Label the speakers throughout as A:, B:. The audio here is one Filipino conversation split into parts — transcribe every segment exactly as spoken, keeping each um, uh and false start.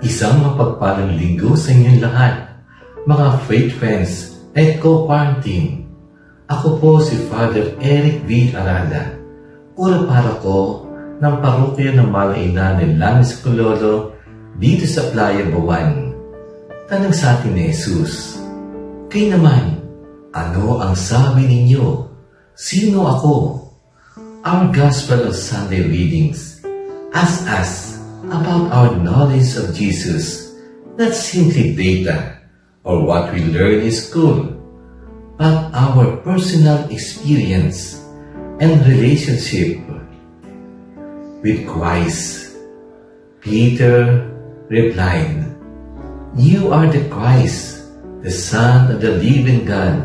A: Isang mapagpalang linggo sa inyong lahat, mga faith friends at co-quarantine. Ako po si Father Eric V. Arada, ura paroko ng parokya ng Malaina ng Langis Cololo dito sa Playa Bawan. Tanong sa atin ni Jesus, kayo naman, ano ang sabi ninyo? Sino ako? Our Gospel of Sunday readings ask us about our knowledge of Jesus, not simply data or what we learn in school, but our personal experience and relationship with Christ. Peter replied, "You are the Christ, the Son of the living God."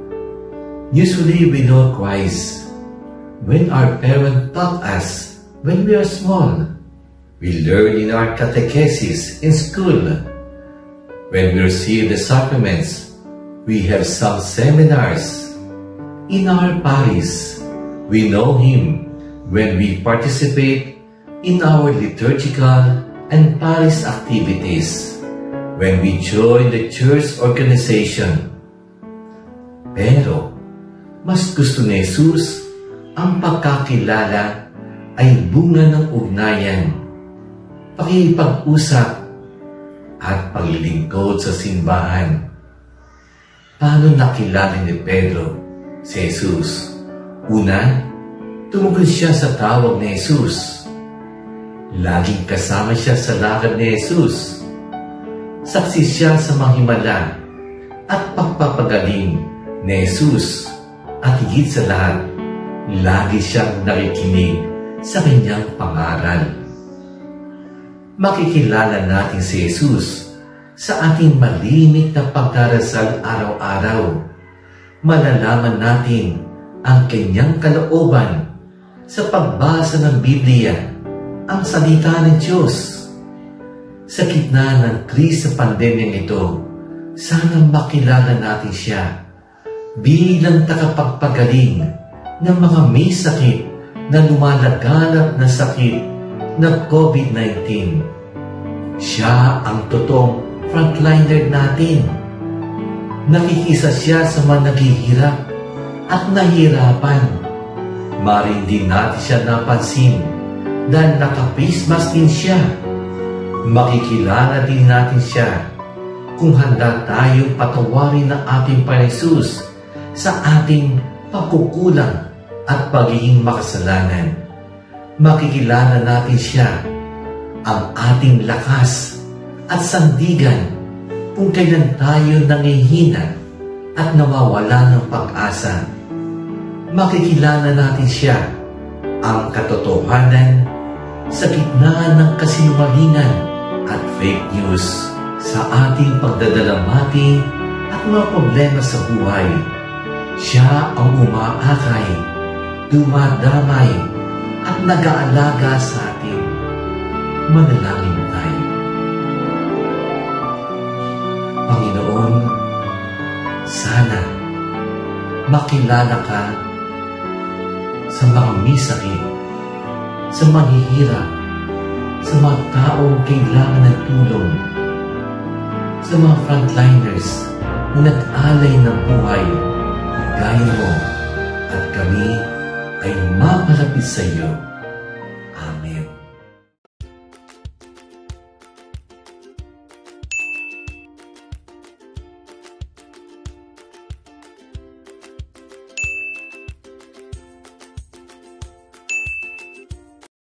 A: Usually we know Christ when our parents taught us when we are small. We learn in our catechesis in school. When we receive the sacraments, we have some seminars. In our parish, we know Him when we participate in our liturgical and parish activities, when we join the church organization. Pero, mas gusto ni Jesus ang pagkakilala ay bunga ng ugnayan, pakikipag-usap at paglilingkod sa simbahan. Paano nakilala ni Pedro si Jesus? Una, tumugon siya sa tawag ni Jesus. Laging kasama siya sa lakad ni Jesus. Saksi siya sa mga himala at pagpapagaling ni Jesus. At higit sa lahat, lagi siyang nakikinig sa kanyang pangaral. Makikilala natin si Jesus sa ating malimit na pagdarasal araw-araw. Malalaman natin ang kanyang kalooban sa pagbasa ng Biblia, ang salita ng Diyos. Sa gitna ng krisis sa pandemyang ito, sana makilala natin siya bilang tagapagpagaling ng mga may sakit na lumalaganap na sakit na COVID nineteen. Siya ang totoong frontliner natin. Nakikisa siya sa mga naghihirap at nahihirapan. Maring din natin siya napansin dahil naka-face mask din siya. Makikilala din natin siya kung handa tayong patawarin ng ating Panginoon Jesus sa ating pagkukulang at pagiging makasalanan. Makikilala natin siya, ang ating lakas at sandigan kung kailan tayo nangihina at nawawala ng pag-asa. Makikilala natin siya, ang katotohanan sa gitna ng kasinungalingan at fake news sa ating pagdadalamati at mga problema sa buhay. Siya ang umaakay, dumadamay, at nag-aalaga sa atin. Manalangin tayo. Panginoon, sana makilala ka sa mga may sakit, sa mahihirap, sa mga taong kailangan ng tulong, sa mga frontliners na nag-alay ng buhay, gaya mo, at kami ay mapalapit sa iyo